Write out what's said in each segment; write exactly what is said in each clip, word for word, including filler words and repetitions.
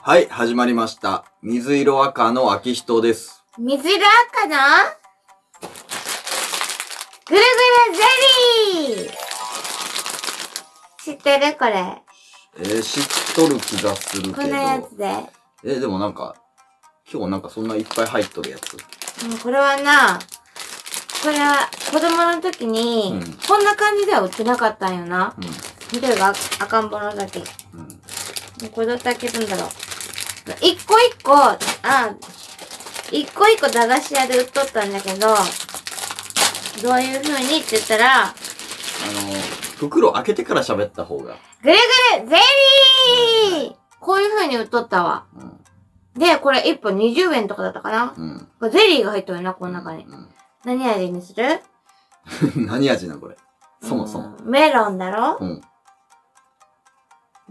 はい、始まりました。水色赤の秋人です。 水色赤のぐるぐるゼリー知ってるこれ。 えー、知っとる気がするけど。 このやつで。 えー、でもなんか、今日なんかそんないっぱい入っとるやつ。 うん、これはな、これは子供の時に、うん、こんな感じでは売ってなかったんよな。うん、見てるが赤ん坊の時。うん。これどうやって開けるんだろう。一個一個、あ、一個一個駄菓子屋で売っとったんだけど、どういう風にって言ったら、あの、 袋開けてから喋った方が。 ぐるぐるゼリー、うん、こういう風に売っとったわ。うん、で、これいっぽんにじゅうえんとかだったかな、うん、これゼリーが入っとるな、この中に。うんうん、何味にする何味な、これ。そもそも。 うん、メロンだろ、うん、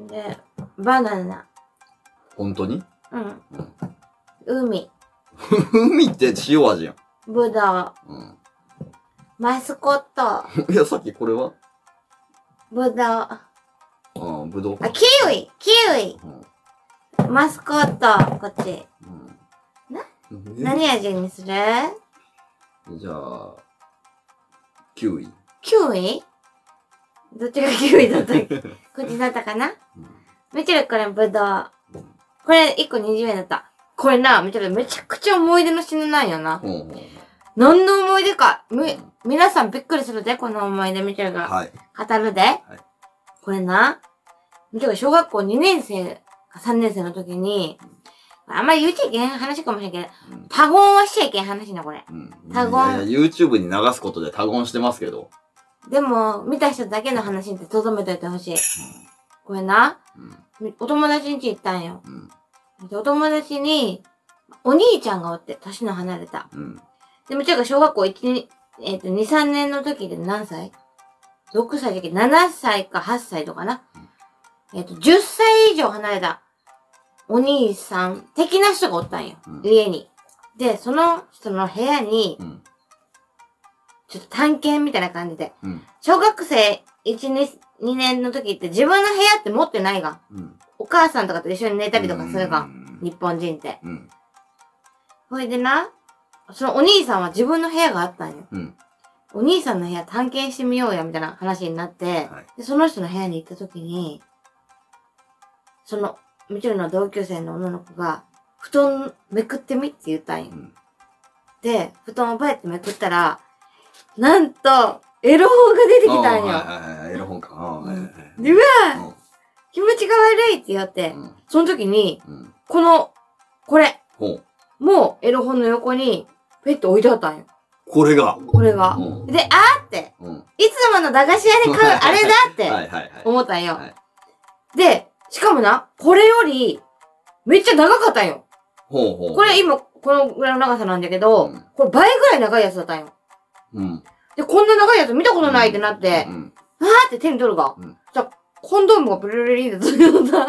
で、バナナ。 本当に？ うん。うん、海。 海って塩味やん。 ぶどう。うん。マスコット。 いや、さっきこれはぶどう。 ああ、ぶどうか。 あ、キウイキウイ、うん、マスコット、こっち。うん、な、何味にする？ じゃあ、キウイ。 キウイ？どっちがキウイだったっけこっちだったかな、うん、見てるこれ、ぶどう。これいっこにじゅうえんだった。これな、見てるめちゃくちゃ思い出の品なんよな。うんうんうん、何の思い出か。み、皆さんびっくりするで、この思い出見てるが。はい。語るで。はい。これな、見てる小学校にねん生かさんねん生の時に、あんまり言っちゃいけん話かもしれんけど、うん、他言はしちゃいけん話な、これ。うん、他言。 いやいや、YouTube に流すことで他言してますけど。 でも、見た人だけの話って留めといてほしい。うん、これな、うん、お友達ん家行ったんよ。うん、お友達に、お兄ちゃんがおって、年の離れた。うん、で、もちろん小学校いち、えっと、に、さんねんの時で何歳 ?ろく 歳だっけ ?なな 歳かはっさいとかな。うん、えっと、じゅっさい以上離れたお兄さん的な人がおったんよ。うん、家に。で、その人の部屋に、うん、ちょっと探検みたいな感じで。うん、小学生いち、にねんの時って自分の部屋って持ってないが。うん、お母さんとかと一緒に寝たりとかするが。日本人って。うん、ほいでな、そのお兄さんは自分の部屋があったんよ。うん、お兄さんの部屋探検してみようや、みたいな話になって、はい、で、その人の部屋に行った時に、その、もちろんの同級生の女の子が、布団めくってみって言ったんよ。うん、で、布団をバイってめくったら、なんと、エロ本が出てきたんよ。 はいはいはい、エロ本か。 うん、で、うわぁ、気持ちが悪いって言って、うん、その時に、うん、この、これ、もうエロ本の横に、ペット置いてあったんよ。 これがこれが。うん、で、あーって、うん、いつもの駄菓子屋で買うあれだって思ったんよ。はい、で、しかもな、これより、めっちゃ長かったんよ。ほうほう、これ今、このぐらいの長さなんだけど、うん、これ倍ぐらい長いやつだったんよ。うん、で、こんな長いやつ見たことないってなって、うんうん、あーって手に取るが、うん、じゃコンドームがブルルリンってついてた。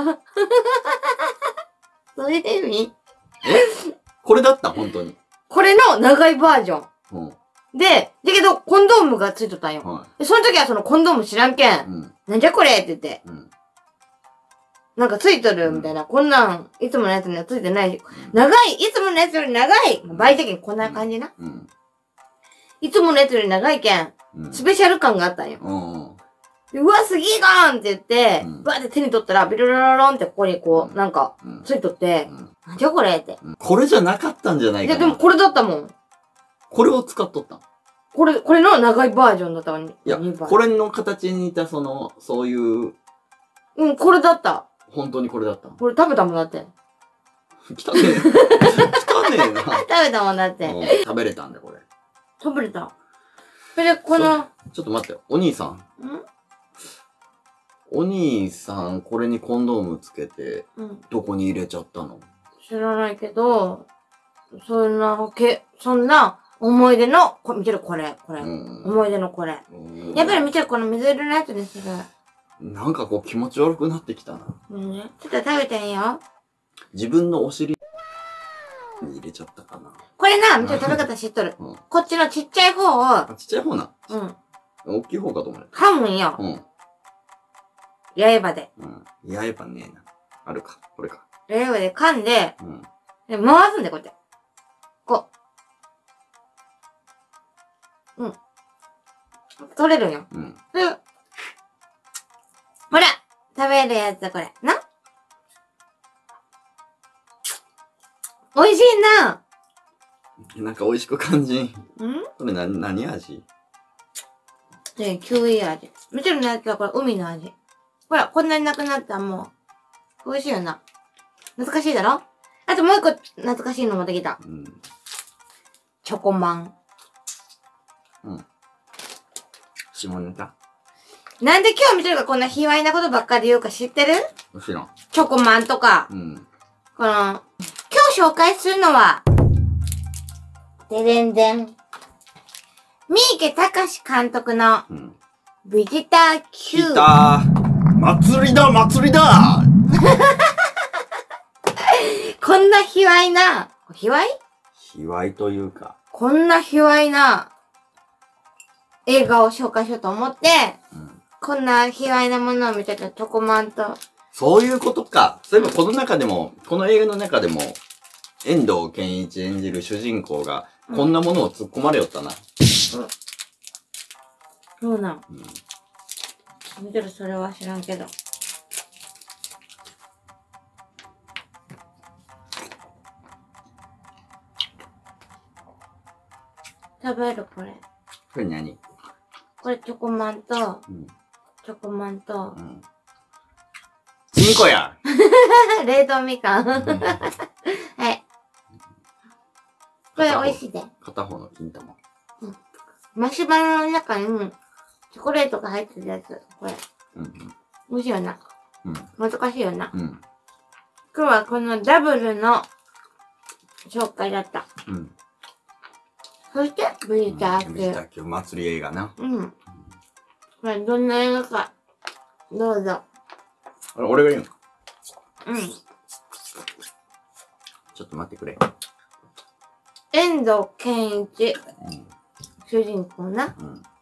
そういう意味？ えこれだった本当に。 これの長いバージョン。うん、で、だけど、コンドームがついとったんよ。はい、で、その時はそのコンドーム知らんけん。うん、なんじゃこれって言って。うん、なんかついとるみたいな。うん、こんなん、いつものやつにはついてないし。うん、長いいつものやつより長い倍的にこんな感じな。うんうん、いつものやつより長いけん。うん、スペシャル感があったんよ。うんうわ、すぎーがーんって言って、うん、バーって手に取ったら、ビロロロロンってここにこう、なんか、ついとって、うん、なんじゃこれって、 うん。これじゃなかったんじゃないかな。 いや、でもこれだったもん。 これを使っとったこれ、これの長いバージョンだったのに。 いや、これの形に似た、その、そういう。 うん、これだった。 本当にこれだった。 これ食べたもんだって。 汚ねえ。汚ねえな。 食べたもんだって。 食べれたんだ、これ。 食べれた。それで、この。 ちょっと待って、お兄さん。んお兄さん、これにコンドームつけて、うん、どこに入れちゃったの？ 知らないけど、そんな、け、そんな思い出の、こ見てるこれ、これ。思い出のこれ。やっぱり見てるこの水色のやつですが。 なんかこう気持ち悪くなってきたな。 うんね。ちょっと食べてんよ。 自分のお尻に入れちゃったかな。 これな、見てる食べ方知っとる。うん、こっちのちっちゃい方を。 あ、ちっちゃい方な。うん。大きい方かと思う。 噛むんよ。うん。八重歯で。 うん。八重歯ねえな。あるか。これか。 英語で噛んで、うん、で回すんだよ、こうやって。こう。うん。取れるんよ。うん。で、ほら食べるやつだ、これ。な美味しいな。 なんか美味しく感じん。んこれな、何味？ ね、キウイ味。もちろんのやつはこれ海の味。ほら、こんなになくなったらもう、美味しいよな。懐かしいだろ？あともう一個懐かしいのもできた。うん、チョコマン。 うん。下ネタ？ なんで今日見てるかこんな卑猥なことばっかり言うか知ってる？ もちろん。 チョコマンとか。うん。この、今日紹介するのは、ででんでん。三池隆監督の、ビジター Q。 来たー。祭りだ祭りだこんな卑猥な、卑猥？ 卑猥というか。 こんな卑猥な映画を紹介しようと思って、うん、こんな卑猥なものを見てたチョコマンと。 そういうことか。そういえばこの中でも、この映画の中でも、遠藤憲一演じる主人公が、こんなものを突っ込まれよったな。うん。 そうなん。うん。見てるそれは知らんけど。食べるこれ。 これ何？ これチョコマンと、うん、チョコマンと、うん。 チンコや冷凍みかん。はい。これ美味しいで。 片方の金玉。 うん。マシュマロの中に、チョコレートが入ってるやつ。これ。うんうん。美味しいよな。うん。難しいよな。うん。今日はこのダブルの紹介だった。うん。そして、ブリター級。 ブリター級祭り映画な。うん。 これどんな映画か、どうぞ。 あれ、俺が言うの？ うん。 ちょっと待ってくれ。 遠藤憲一。うん、主人公な。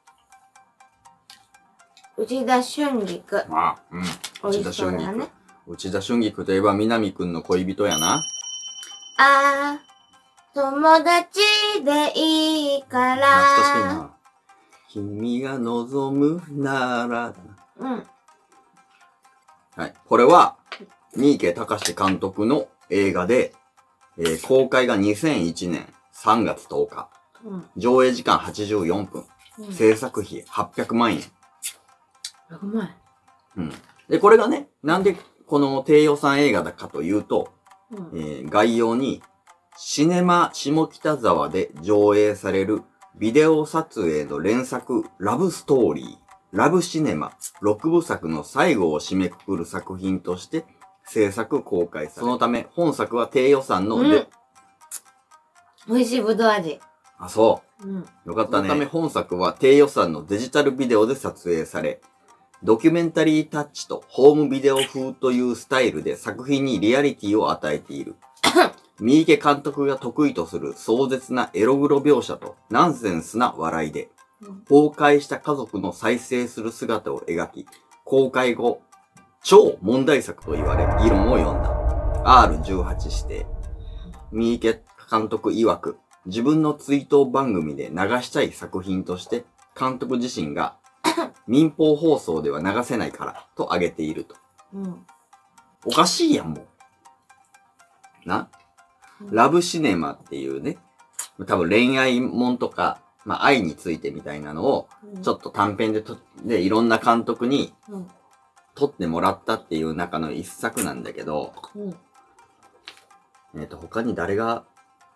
うん、内田春菊。ああ、うん。 内田春菊。ね、内田春菊といえば南くんの恋人やな。 ああ、友達でいいから。 懐かしいな。君が望むなら。うん。はい。これは、三池隆監督の映画で、えー、公開がにせんいちねんさんがつとおか。うん、上映時間はちじゅうよんぷん。うん、制作費はっぴゃくまんえん。 ひゃくまんえん。うん。で、これがね、なんでこの低予算映画だかというと、うん、えー、概要に、シネマ下北沢で上映されるビデオ撮影の連作ラブストーリー、ラブシネマろくぶさくの最後を締めくくる作品として制作公開され、そのため本作は低予算ので、 うん、美味しいぶどう味。 あ、そう。うん、よかったね。そのため本作は低予算のデジタルビデオで撮影され、ドキュメンタリータッチとホームビデオ風というスタイルで作品にリアリティを与えている。三池監督が得意とする壮絶なエログロ描写とナンセンスな笑いで、崩壊した家族の再生する姿を描き、公開後、超問題作と言われ議論を呼んだ。アールじゅうはち 指定。三池監督曰く、自分の追悼番組で流したい作品として、監督自身が民放放送では流せないからと挙げていると。うん、おかしいやん、もう。な、うん、ラブシネマっていうね、多分恋愛もんとか、まあ愛についてみたいなのを、ちょっと短編でと、で、いろんな監督に撮ってもらったっていう中の一作なんだけど、うん、えっと、他に誰が、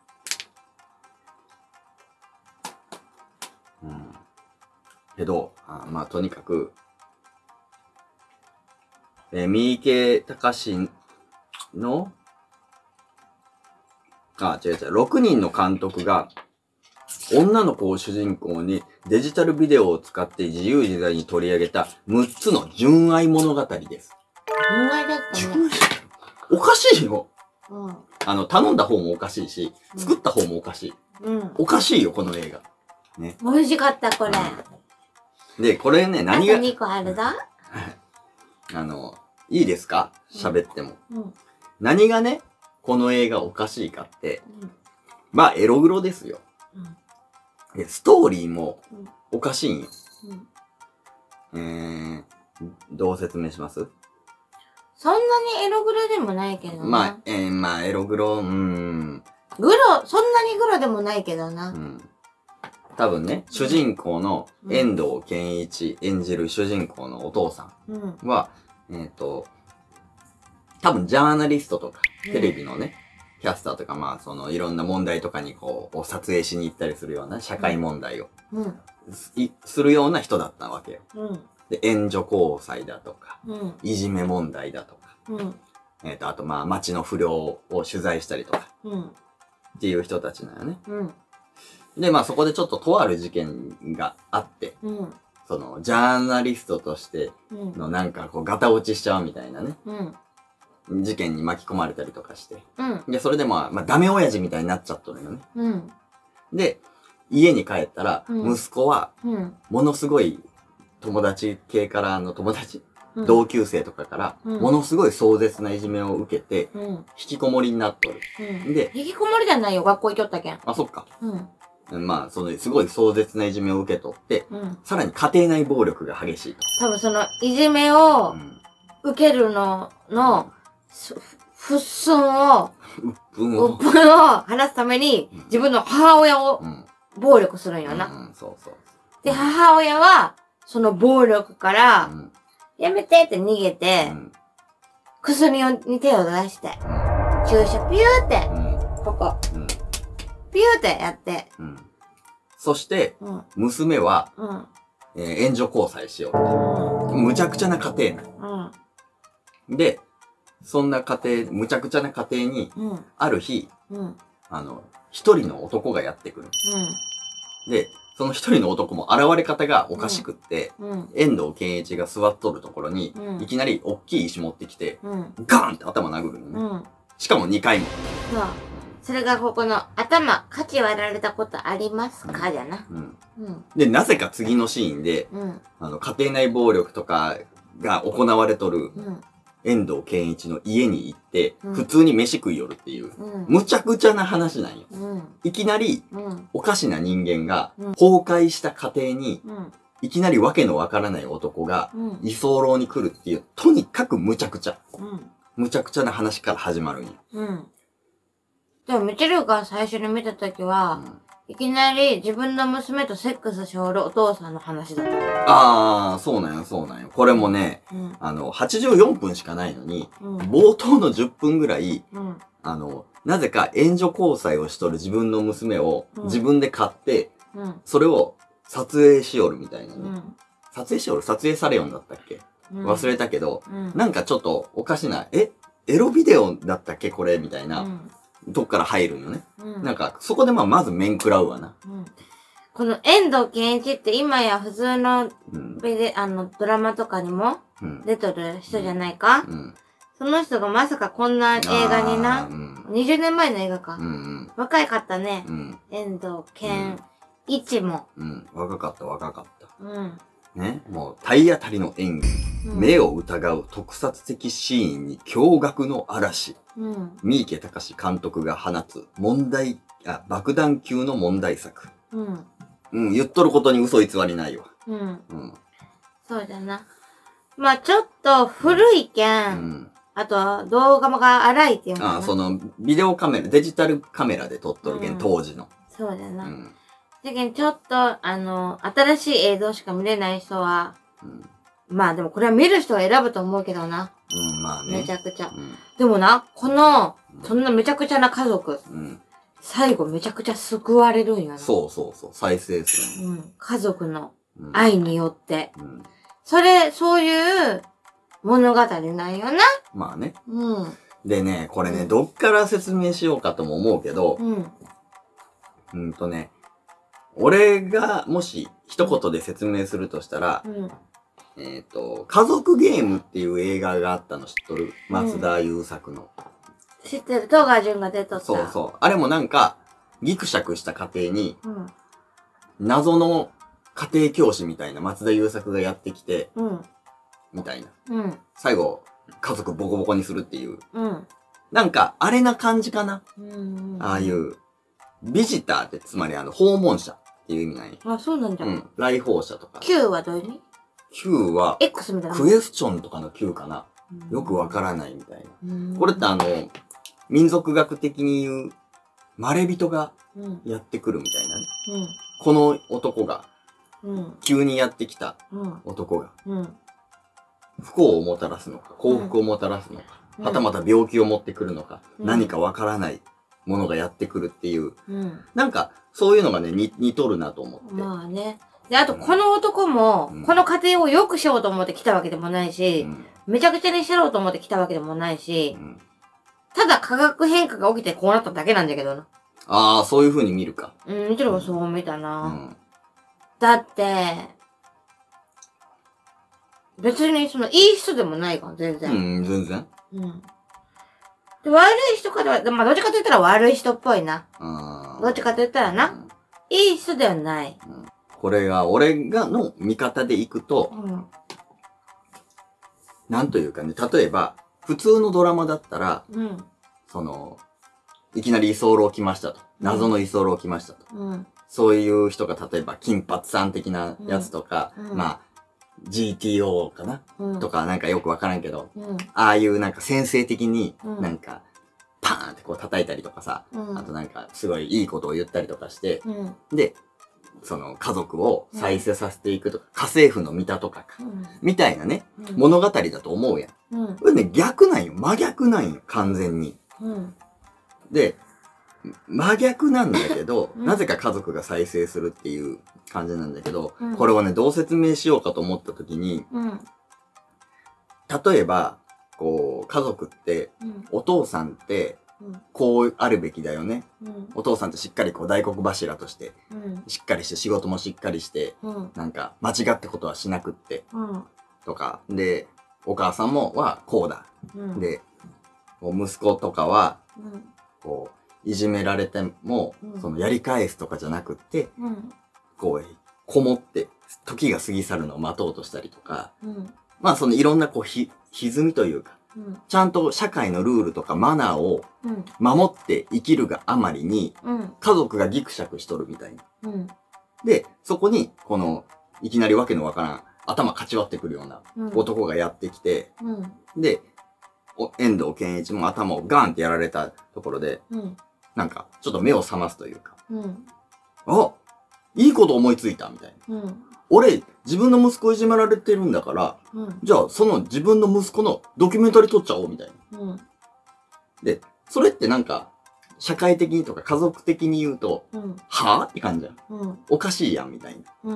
うん。けど、あまあとにかく、えー、三池隆の、あ、違う違う、ろくにんの監督が、女の子を主人公にデジタルビデオを使って自由自在に取り上げたむっつの純愛物語です。 純愛だったね。 おかしいよ。うん、あの、頼んだ方もおかしいし、作った方もおかしい。うん、おかしいよ、この映画。ね。 美味しかった、これ。 で、これね、何が。 あとにこあるぞ。 あの、いいですか？喋っても。うん、 何がね、この映画おかしいかって、うん、まあ、エログロですよ。うん、ストーリーもおかしいんよ。うん、えー、どう説明します？ そんなにエログロでもないけどな。 まあ、えー、まあ、エログロ、うーん。 グロ、そんなにグロでもないけどな。うん。 多分ね、主人公の遠藤憲一演じる主人公のお父さんは、うん、えっ、ー、と、多分ジャーナリストとか、テレビのね、うん、キャスターとか、まあ、そのいろんな問題とかにこう、撮影しに行ったりするような社会問題を、うん、するような人だったわけよ。うん、で、援助交際だとか、うん、いじめ問題だとか、うん、えっと、あとまあ、街の不良を取材したりとか、うん、っていう人たちなのね。うん、で、まあそこでちょっととある事件があって、うん、その、ジャーナリストとしてのなんかこう、ガタ落ちしちゃうみたいなね、うん、事件に巻き込まれたりとかして、うん、で、それでまあ、まあ、ダメ親父みたいになっちゃったのよね。うん、で、家に帰ったら、息子は、ものすごい友達系からの友達、うん、同級生とかから、ものすごい壮絶ないじめを受けて、うん、引きこもりになっとる。 うん、で、引きこもりじゃないよ、学校行きよったけん。 あ、そっか。うんまあ、その、すごい壮絶ないじめを受け取って、うん、さらに家庭内暴力が激しいと。 多分その、いじめを受けるのの、ふっすんを、うっぷんを、うっぷんを話すために、うん、自分の母親を暴力するんよな。うんうん、そうそう。で、母親は、その暴力から、うん、やめてって逃げて、うん、薬に手を出して、注射ピューって、うん、ここ。うんピューってやって。うん。 そして、うん、娘は、うんえー、援助交際しようと、うん。むちゃくちゃな家庭内。うん。で、そんな家庭、むちゃくちゃな家庭に、うん、ある日、うん、あの、一人の男がやってくる。うん、で、その一人の男も現れ方がおかしくって、うん、遠藤憲一が座っとるところに、うん、いきなり大きい石持ってきて、うん、ガーンって頭殴るのね。うん、しかもにかいも。 そうそれがここの頭、価値割られたことありますか、うん、じゃな、うんうん。で、なぜか次のシーンで、うん、あの、家庭内暴力とかが行われとる、遠藤憲一の家に行って、うん、普通に飯食いよるっていう、うん、むちゃくちゃな話なんよ。うん、いきなり、うん、おかしな人間が、崩壊した家庭に、うん、いきなりわけのわからない男が、居候に来るっていう、とにかくむちゃくちゃ、うん、むちゃくちゃな話から始まるんよ。うんでも、ミチルが最初に見たときは、うん、いきなり自分の娘とセックスしおるお父さんの話だった。 ああ、そうなんよ、そうなんよ。これもね、うん、あの、はちじゅうよんぷんしかないのに、うん、冒頭のじゅっぷんぐらい、うん、あの、なぜか援助交際をしとる自分の娘を自分で買って、うん、それを撮影しおるみたいなね。うん、撮影しおる撮影されよんだったっけ、うん、忘れたけど、うん、なんかちょっとおかしな、えエロビデオだったっけこれみたいな。うんどっから入るのね。うん、なんか、そこでまあ、まず面食らうわな。うん、 この遠藤憲一って今や普通の、うん、あの、ドラマとかにも出とる人じゃないか、うんうん、その人がまさかこんな映画にな、うん、にじゅうねんまえの映画か。うんうん、若いかったね。うん、遠藤憲一も、 うん。うん。若かった若かった。うん。ね。もう体当たりの演技。目を疑う特撮的シーンに驚愕の嵐。うん、三池隆監督が放つ問題、あ、爆弾級の問題作。うん。うん、言っとることに嘘偽りないわ。うん。うん。 そうだな。まあちょっと古いけん。うん。あと、動画が荒いっていうのかな。 ああ、その、ビデオカメラ、デジタルカメラで撮っとるけん、うん、当時の。 そうだな。うん。だけどちょっと、あの、新しい映像しか見れない人は、うん、まあでもこれは見る人は選ぶと思うけどな。うん、まあね。めちゃくちゃ。うん、でもな、この、そんなめちゃくちゃな家族。うん、最後めちゃくちゃ救われるんやな。 そうそうそう。再生する、うん。家族の愛によって。うん、それ、そういう物語なんよな。 まあね。うん。でね、これね、うん、どっから説明しようかとも思うけど、うん。うんとね、俺がもし一言で説明するとしたら、うん、えっと、家族ゲームっていう映画があったの知っとる？松田優作の。 知ってる。戸川純が出とった。 そうそう。あれもなんか、ギクシャクした家庭に、うん、謎の家庭教師みたいな松田優作がやってきて、うん、みたいな。うん、最後、家族ボコボコにするっていう、うん、 なんか、あれな感じかな。 うんうん、 ああいう、ビジターってつまりあの、訪問者っていう意味なんや。 あ、そうなんだ。 うん。来訪者とか。 Q はどういう意味？ Q は、 X みたいな。 クエスチョンとかの Q かな。よくわからないみたいな。これってあの、民族学的に言う、まれびとがやってくるみたいなね。うん、この男が、急にやってきた男が、不幸をもたらすのか、幸福をもたらすのか、はたまた病気を持ってくるのか、うん、何かわからないものがやってくるっていう、うん、なんか、そういうのがね、似、似とるなと思って。 まあね。で、あと、この男も、うん、この家庭を良くしようと思って来たわけでもないし、うん、めちゃくちゃにしろうと思って来たわけでもないし、うん、ただ化学変化が起きてこうなっただけなんだけどな。 ああ、そういう風に見るか。 うん、もちろんそう見たな。うん、だって、別にその、いい人でもないから、全然。 うん、全然。うん。 で、悪い人かでは、まあ、どっちかと言ったら悪い人っぽいな。うん。どっちかと言ったらな。うん、いい人ではない。うん、 これが、俺がの見方でいくと、うん、なんというかね、例えば、普通のドラマだったら、うん、その、いきなり居候来ましたと。謎の居候来ましたと。うん、そういう人が、例えば、金髪さん的なやつとか、うん、まあ、ジーティーオー かな、うん、とかなんかよくわからんけど、うん、ああいうなんか先制的になんかパーンってこう叩いたりとかさ、うん、あとなんかすごいいいことを言ったりとかして、うん、で、その家族を再生させていくとか、うん、家政婦の見たとかか、うん、みたいなね、うん、物語だと思うやん。うん、これね、逆なんよ。真逆なんよ。完全に。うん、で、真逆なんだけど、うん、なぜか家族が再生するっていう感じなんだけど、うん、これをね、どう説明しようかと思った時に、うん、例えば、こう、家族って、うん、お父さんって、こうあるべきだよね。うん、お父さんってしっかりこう大黒柱として、うん、しっかりして仕事もしっかりして、うん、なんか間違ったことはしなくって、うん、とか、で、お母さんもはこうだ。うん、で、息子とかは、こう、いじめられても、うん、そのやり返すとかじゃなくって、うん、こう、こもって、時が過ぎ去るのを待とうとしたりとか、うん、まあそのいろんなこう、ひ、歪みというか、うん、ちゃんと社会のルールとかマナーを守って生きるがあまりに、うん、家族がギクシャクしとるみたいな。うん、で、そこに、この、いきなりわけのわからん、頭かち割ってくるような男がやってきて、うん、で、遠藤健一も頭をガーンってやられたところで、うん、なんか、ちょっと目を覚ますというか。うん、あ、いいこと思いついたみたいな。うん、俺、自分の息子いじめられてるんだから、うん、じゃあ、その自分の息子のドキュメンタリー撮っちゃおうみたいな。うん、で、それってなんか、社会的にとか家族的に言うと、うん、はぁって感じやん、うん。おかしいやん、みたいな。うん、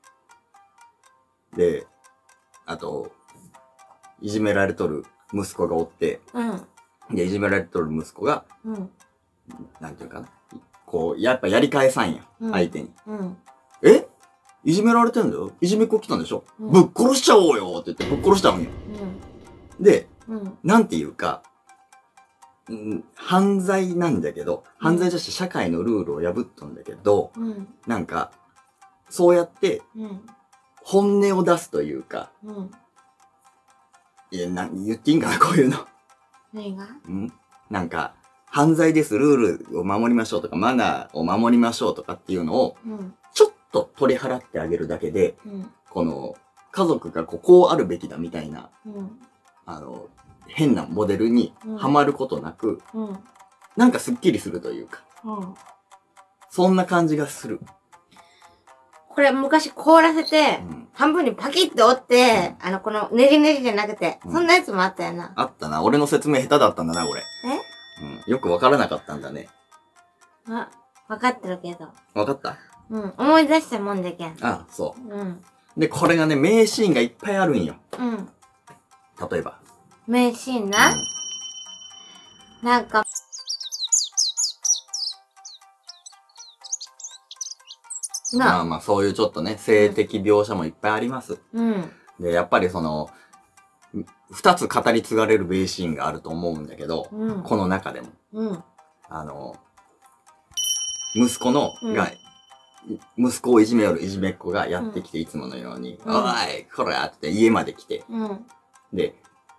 で、あと、いじめられとる息子がおって、うん、で、いじめられとる息子が、うんなんていうかな。こう、やっぱやり返さんや。うん、相手に。うん、えいじめられてんだよいじめっ子来たんでしょ、うん、ぶっ殺しちゃおうよって言ってぶっ殺しちゃうんよ。うん、で、うん、なんていうか、うん、犯罪なんだけど、犯罪じゃして社会のルールを破っとんだけど、うん、なんか、そうやって、本音を出すというか、うん、いや、な、言っていいんかなこういうの。 何がうん、なんか、犯罪です、ルールを守りましょうとか、マナーを守りましょうとかっていうのを、うん、ちょっと取り払ってあげるだけで、うん、この、家族がこうこうあるべきだみたいな、うん、あの、変なモデルにはまることなく、うん、なんかスッキリするというか、うん、そんな感じがする。 これ昔凍らせて、うん、半分にパキッて折って、うん、あの、このねじねじじゃなくて、うん、そんなやつもあったよな。 あったな。俺の説明下手だったんだな、これ。えうん、よくわからなかったんだね。 あ、わかってるけど。 わかった？ うん、思い出したもんでけん。 ああ、そう。うん。で、これがね、名シーンがいっぱいあるんよ。うん。例えば。 名シーンな、うん、なんか、 まあまあ、そういうちょっとね、性的描写もいっぱいあります。うん。で、やっぱりその、二つ語り継がれる名シーンがあると思うんだけど、うん、この中でも。うん、あの、息子の、うん、が、息子をいじめよるいじめっ子がやってきて、いつものように、うん、おい、こらって家まで来て、うん、で、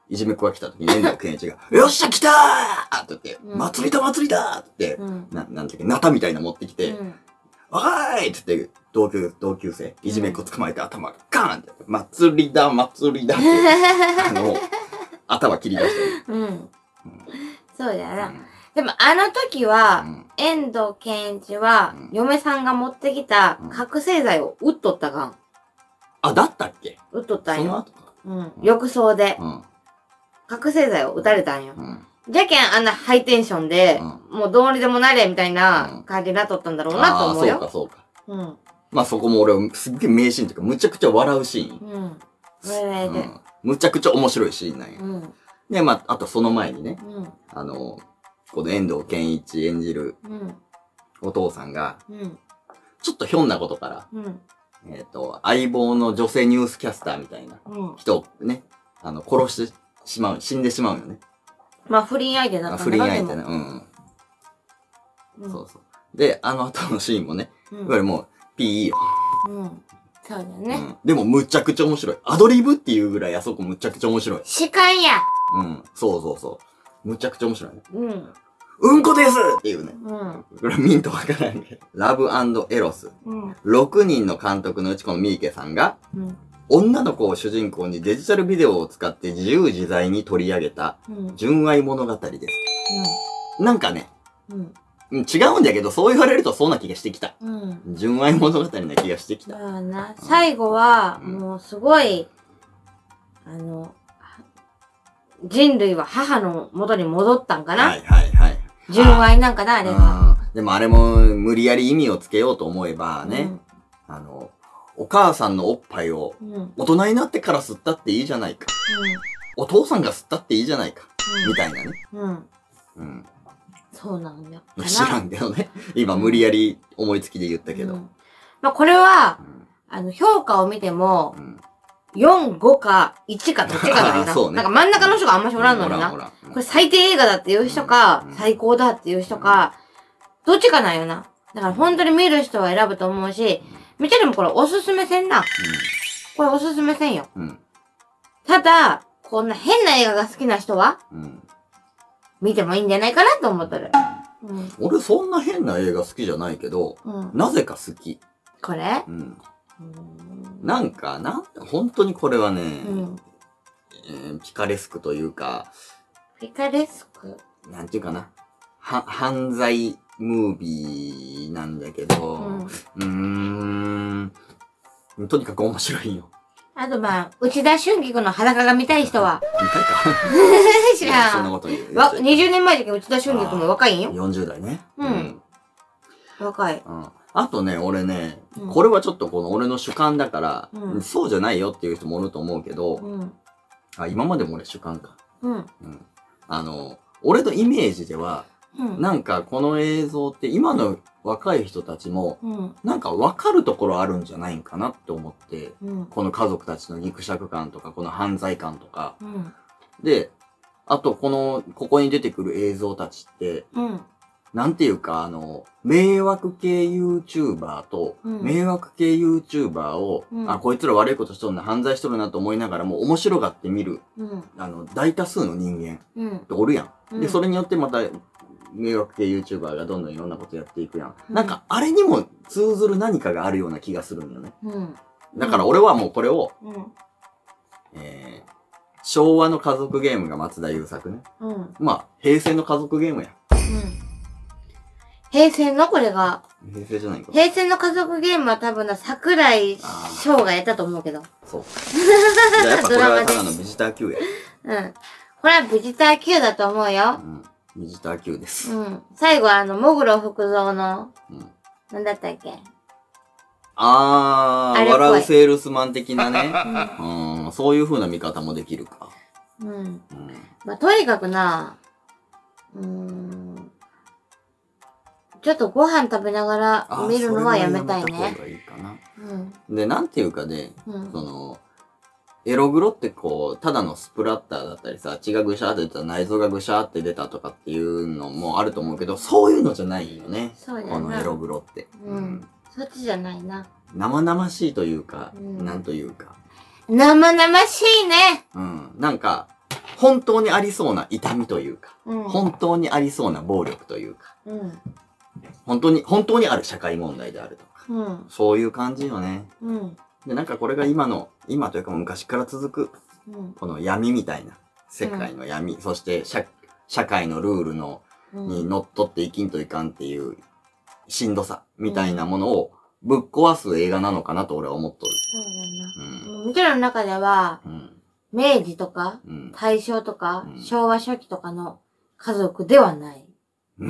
いじめっ子が来た時に遠藤健一が、よっしゃ来たーって言って、うん、祭りだ祭りだって、うん、な、なんていうか、ナタみたいな持ってきて、うん、おーいって言って、同級、同級生、いじめっ子捕まえて頭ガーンって、祭りだ祭りだって、あの、頭切り出してる。うん。うん、 そうだよな。うん、でもあの時は、うん、遠藤健一は、うん、嫁さんが持ってきた覚醒剤を撃っとったがん。 あ、だったっけ？ 撃っとったんよ。その後か。うん。浴槽で。うん。覚醒剤を撃たれたんよ。うん。じゃけんあんなハイテンションで、うん、もうどうにでもなれみたいな感じになっとったんだろうなと思うよ。 ああ、そうかそうか。うん。まあそこも俺すっげえ名シーンというか、むちゃくちゃ笑うシーン。うん。笑えて、うん。むちゃくちゃ面白いシーンなんや。うん。で、まあ、あとその前にね、うん、あの、この遠藤健一演じる、うん、お父さんが、うん、ちょっとひょんなことから、うん、えっと、相棒の女性ニュースキャスターみたいな人をね、あの、殺してしまう、死んでしまうよね。 まあ、不倫相手だったんだ不倫相手ね、うん、うん。そうそう。で、あの後のシーンもね、うん、いわゆるもう、ピーよ。うん。 そうだよね、うん。 でも、むちゃくちゃ面白い。アドリブっていうぐらいあそこむちゃくちゃ面白い。 司会や。 うん。そうそうそう。むちゃくちゃ面白いね。うん。うんこですっていうね。うん。これミントわからんけど。ラブ&エロス。うん。ろくにんの監督のうちこのミーケさんが、うん、女の子を主人公にデジタルビデオを使って自由自在に取り上げた、純愛物語です。うん。なんかね、うん。違うんだけど、そう言われるとそうな気がしてきた。うん。純愛物語な気がしてきた。 まあな、最後は、もうすごい、あの、人類は母の元に戻ったんかな。はいはいはい。純愛なんかな、あれは。 でもあれも無理やり意味をつけようと思えばね、うん、あの、お母さんのおっぱいを大人になってから吸ったっていいじゃないか。うん、お父さんが吸ったっていいじゃないか。うん、みたいなね。うん。うん。 そうなんだよ。 知らんけどね。今無理やり思いつきで言ったけど。うん、 まあこれは、うん、あの、評価を見ても、うん、よん、ごかいちかどっちかだよな。そうね。なんか真ん中の人があんましおらんのにな。これ最低映画だっていう人か、うん、最高だっていう人か、どっちかなんよな。だから本当に見る人は選ぶと思うし、見てでもこれおすすめせんな。うん、これおすすめせんよ。うん、ただ、こんな変な映画が好きな人は、うん、見てもいいんじゃないかなと思ってる。 うん、俺そんな変な映画好きじゃないけど、うん、なぜか好き。 これ、うん、 なんか、なん、本当にこれはね、うんえー、ピカレスクというか、 ピカレスクなんていうかな、は、犯罪ムービーなんだけど、うん、うーん、とにかく面白いよ。 あとまあ、内田春菊の裸が見たい人は。 見たいか知らん。そんなこと言う。わ、にじゅうねんまえだけど内田春菊も若いんよ。 よんじゅう代ね。 うん。うん、若い。 うんあとね、俺ね、うん、これはちょっとこの俺の主観だから、うん、そうじゃないよっていう人もおると思うけど、うん、あ、今までも俺主観か。うん。うん、あの、俺のイメージでは、うん、なんかこの映像って今の若い人たちも、うん、なんか分かるところあるんじゃないんかなって思って、うん、この家族たちの肉食感とか、この犯罪感とか、うん、で、あとこの、ここに出てくる映像たちって、うんなんていうか、あの、迷惑系 YouTuber と、うん、迷惑系 YouTuber を、うん、あ、こいつら悪いことしとるな、犯罪しとるなと思いながらも、面白がって見る、うん、あの、大多数の人間っておるやん。うん、で、それによってまた、迷惑系 YouTuber がどんどんいろんなことやっていくやん。うん、なんか、あれにも通ずる何かがあるような気がするんよね。うん、だから俺はもうこれを、うん、えー、昭和の家族ゲームが松田優作ね。うん、まあ、平成の家族ゲームや。うん平成のこれが。 平成じゃないか。 平成の家族ゲームは多分な、桜井翔がやったと思うけど。そう。 じゃあやっぱこれはただのビジター Q や。 うん。これはビジター Q だと思うよ。うん。 ビジター Q です。 うん。最後はあの、もぐろ福蔵の、うん。なんだったっけあー、笑うセールスマン的なね。うん、うん。そういう風な見方もできるか。うん。うん、 まあ、とにかくな、うーん。ちょっとご飯食べながら見るのはやめたいね。 それはいいかな。うん、で、なんていうかね、うん、その、エログロってこう、ただのスプラッターだったりさ、血がぐしゃーって出た、内臓がぐしゃーって出たとかっていうのもあると思うけど、そういうのじゃないよね。そうだね。このエログロって。 うん。うん、そっちじゃないな。 生々しいというか、うん、なんというか。 生々しいね。 うん。なんか、 本当にありそうな痛みというか、 うん、 本当にありそうな暴力というか、 うん、 本当に、本当にある社会問題であるとか、 うん、 そういう感じよね。 うん、 で、なんかこれが今の、今というか昔から続く、 うん、 この闇みたいな、世界の闇、うん、そして社、社会のルールの、にのっとって生きんといかんっていうしんどさみたいなものをぶっ壊す映画なのかなと俺は思っとる。 そうだな。うん。もちろんの中では、うん、明治とか、うん、大正とか、うん、昭和初期とかの家族ではない。うん、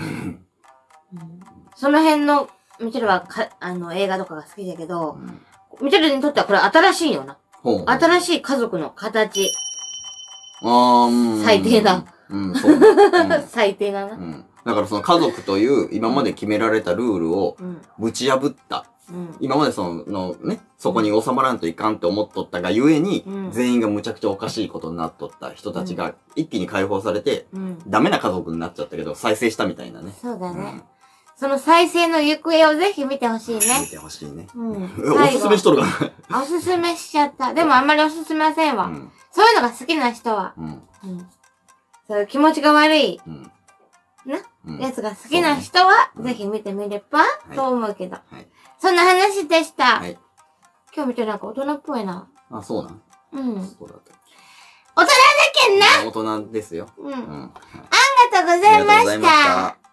その辺の、みちろはか、あの、映画とかが好きだけど、みちろにとってはこれ新しいよな。ほうほう新しい家族の形。あー、うん、最低だ。うん、そう、ね。うん、最低だな。うん。 だからその家族という今まで決められたルールをぶち破った。うん、今までそのね、そこに収まらんといかんって思っとったがゆえに、うん、全員がむちゃくちゃおかしいことになっとった人たちが一気に解放されて、うん、ダメな家族になっちゃったけど再生したみたいなね。 そうだね。うん、その再生の行方をぜひ見てほしいね。 見てほしいね。うん、おすすめしとるかなおすすめしちゃった。でもあんまりおすすめませんわ。うん、そういうのが好きな人は。うんうん、そういう気持ちが悪い。うんな、うん、やつが好きな人は、ね、ぜひ見てみれば、うん、と思うけど、はい。そんな話でした。はい、今日見てなんか大人っぽいな。 あ、そうなんうん。そうだった。 大人だけんな大人ですよ。うん。うん、 ありがとうございました。